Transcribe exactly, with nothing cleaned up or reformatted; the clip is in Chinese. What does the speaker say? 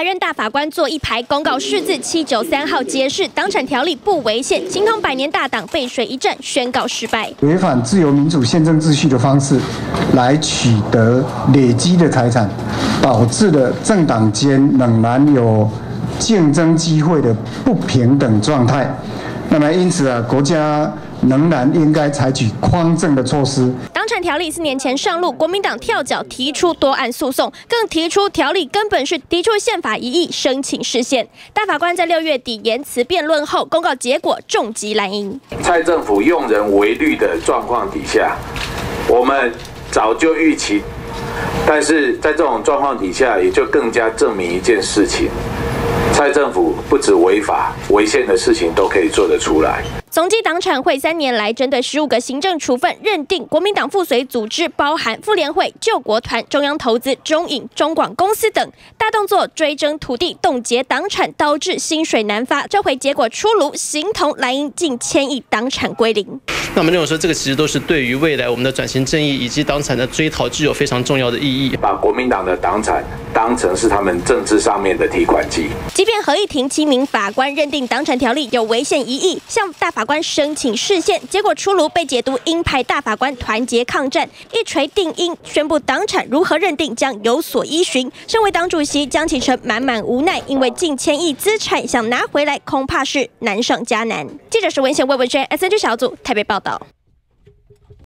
院大法官做一排公告释字七九三号揭示，党产条例不违宪，形同百年大党背水一战，宣告失败。 违反自由民主宪政秩序的方式来取得累积的财产，导致了政党间仍然有竞争机会的不平等状态。那么因此啊，国家仍然应该采取匡正的措施。 党产条例四年前上路，国民党跳脚提出多案诉讼，更提出条例根本是抵触宪法疑义，申请释宪。大法官在六月底言辞辩论后，公告结果重击蓝营。 蔡政府用人唯虑的状况底下，我们早就预期，但是在这种状况底下，也就更加证明一件事情。蔡政府不止违法违宪的事情都可以做得出来。 总计党产会三年来针对十五个行政处分，认定国民党附随组织包含妇联会、救国团、中央投资、中影、中广公司等，大动作追征土地、冻结党产，导致薪水难发。这回结果出炉，形同蓝营近千亿党产归零。 那我们认为说，这个其实都是对于未来我们的转型正义以及党产的追讨具有非常重要的意义。 把国民党的党产当成是他们政治上面的提款机。 即便合议庭七名法官认定党产条例有违宪疑义，向大法官申请释宪，结果出炉，被解读鹰派大法官团结抗战，一锤定音，宣布党产如何认定将有所依循。身为党主席江启臣满满无奈，因为近千亿资产想拿回来，恐怕是难上加难。记者石文贤、魏文轩 S N G 小组台北报道。